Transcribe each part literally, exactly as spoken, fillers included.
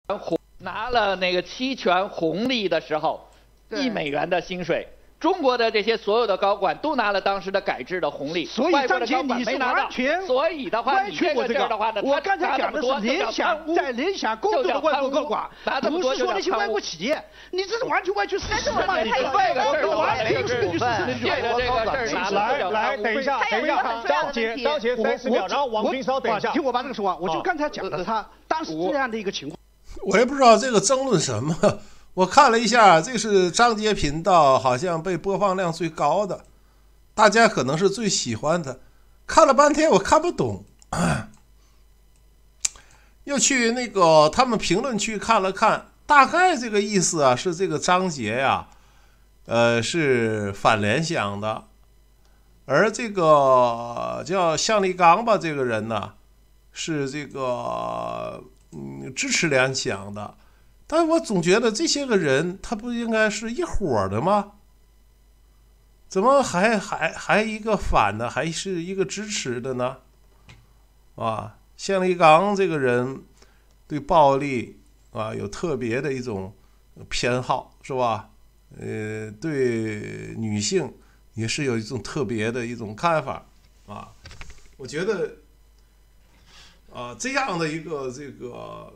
拿了那个期权红利的时候，一美元的薪水。中国的这些所有的高管都拿了当时的改制的红利， 所以张杰你是完全所以的话，你这个事儿的话呢， 我刚才讲的是联想在联想工作的外国高管，不是说那些外国企业，你这是完全完全是什么？你这这个事儿完全就是根据事实的这个这个事儿， 来来，等一下，等一下，张杰，张杰三十秒，然后王军稍等一下， 听我把这个说完，我就刚才讲的他当时这样的一个情况， 我也不知道这个争论什么。我看了一下，这是张杰频道好像被播放量最高的，大家可能是最喜欢的。看了半天我看不懂，又去那个他们评论区看了看，大概这个意思啊，是这个张杰呀，呃，是反联想的，而这个叫向立刚吧，这个人呢，是这个嗯支持联想的。但我总觉得这些个人他不应该是一伙的吗？怎么还还还一个反的，还是一个支持的呢？啊，向立刚这个人对暴力啊有特别的一种偏好，是吧？呃，对女性也是有一种特别的一种看法啊。我觉得啊，这样的一个这个。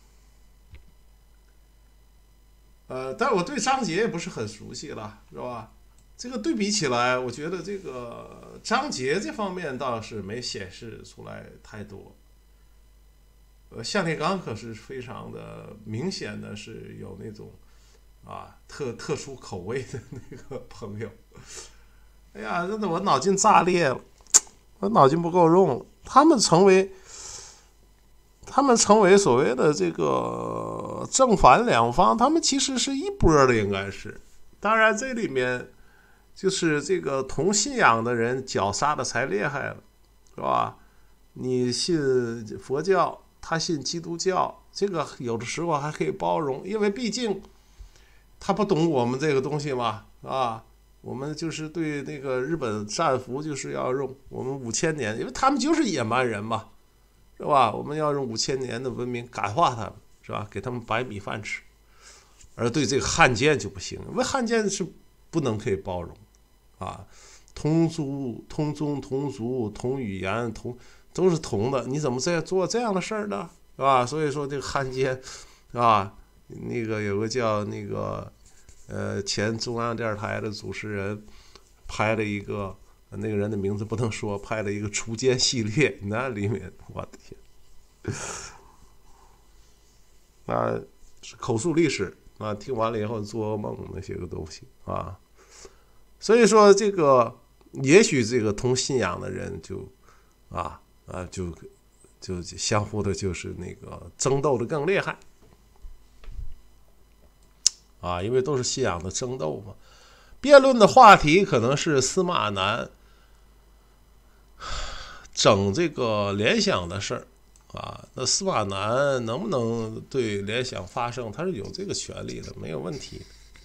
呃，但是我对张杰也不是很熟悉了，是吧？这个对比起来，我觉得这个张杰这方面倒是没显示出来太多。呃，向立刚可是非常的明显的是有那种啊特特殊口味的那个朋友。哎呀，真的我脑筋炸裂了，我脑筋不够用了。他们成为。他们成为所谓的这个正反两方，他们其实是一波的，应该是。当然，这里面就是这个同信仰的人绞杀的才厉害了，是吧？你信佛教，他信基督教，这个有的时候还可以包容，因为毕竟他不懂我们这个东西嘛，啊，我们就是对那个日本战俘就是要用我们五千年，因为他们就是野蛮人嘛。是吧？我们要用五千年的文明感化他们，是吧？给他们白米饭吃，而对这个汉奸就不行，因为汉奸是不能可以包容，啊，同族、同宗、同族、同语言、同都是同的，你怎么在做这样的事儿呢？是吧？所以说这个汉奸，啊，那个有个叫那个呃前中央电视台的主持人拍了一个。那个人的名字不能说，拍了一个锄奸系列，那里面我的天，啊，是口述历史啊，听完了以后做噩梦那些个东西啊，所以说这个也许这个同信仰的人就啊啊就就相互的就是那个争斗的更厉害啊，因为都是信仰的争斗嘛。辩论的话题可能是司马南整这个联想的事儿啊，那司马南能不能对联想发声？他是有这个权利的，没有问题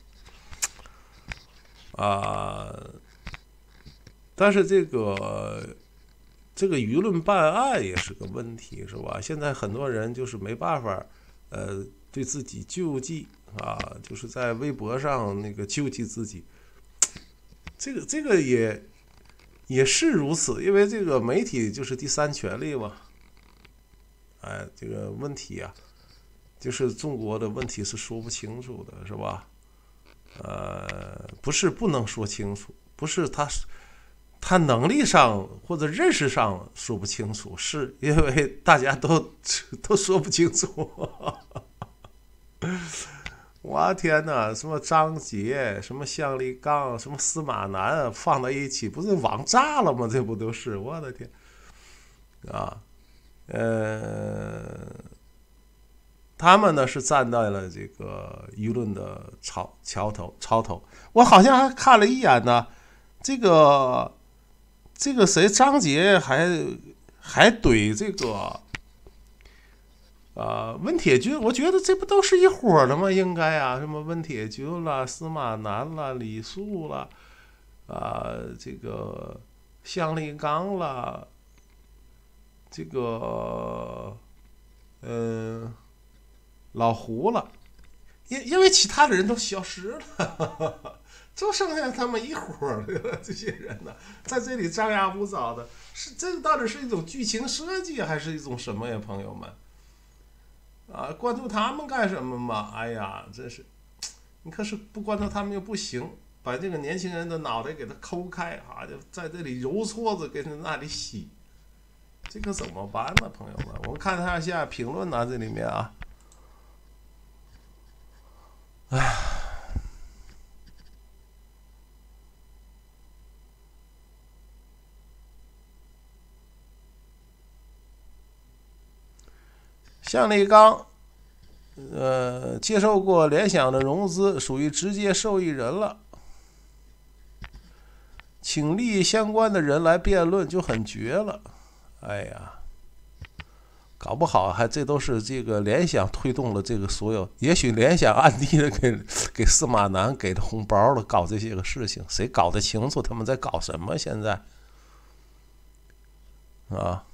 啊。但是这个这个舆论办案也是个问题，是吧？现在很多人就是没办法，呃，对自己救济啊，就是在微博上那个救济自己。这个这个也也是如此，因为这个媒体就是第三权利嘛。哎，这个问题啊，就是中国的问题是说不清楚的，是吧？呃，不是不能说清楚，不是他他能力上或者认识上说不清楚，是因为大家都都说不清楚。我天哪，什么张杰，什么向立刚，什么司马南放在一起，不是网炸了吗？这不都是？我的天啊！呃，他们呢是站在了这个舆论的潮潮头潮头。我好像还看了一眼呢，这个这个谁张杰还还怼这个。啊，温铁军，我觉得这不都是一伙的吗？应该啊，什么温铁军啦、司马南啦、李肃啦，啊，这个向立刚啦，这个，嗯、呃， 老胡了，因因为其他的人都消失了，就剩下他们一伙儿了。这些人呢，在这里张牙舞爪的，是这到底是一种剧情设计，还是一种什么呀，朋友们？啊，关注他们干什么嘛？哎呀，真是，你可是不关注他们又不行，把这个年轻人的脑袋给他抠开啊，就在这里揉搓着，给他那里洗，这个怎么办呢，朋友们？我们看一下评论啊，这里面啊，哎呀。向立刚，呃，接受过联想的融资，属于直接受益人了。请利益相关的人来辩论就很绝了。哎呀，搞不好还这都是这个联想推动了这个所有，也许联想暗地的给给司马南给的红包了，搞这些个事情，谁搞得清楚他们在搞什么？现在啊。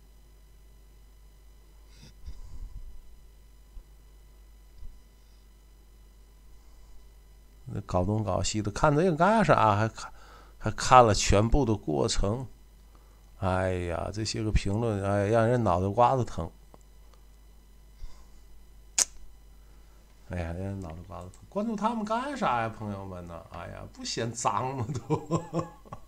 搞东搞西的，看这个干啥？还看还看了全部的过程。哎呀，这些个评论，哎，让人脑袋瓜子疼。哎呀，让人脑袋瓜子疼。关注他们干啥呀，朋友们呢？哎呀，不嫌脏吗都？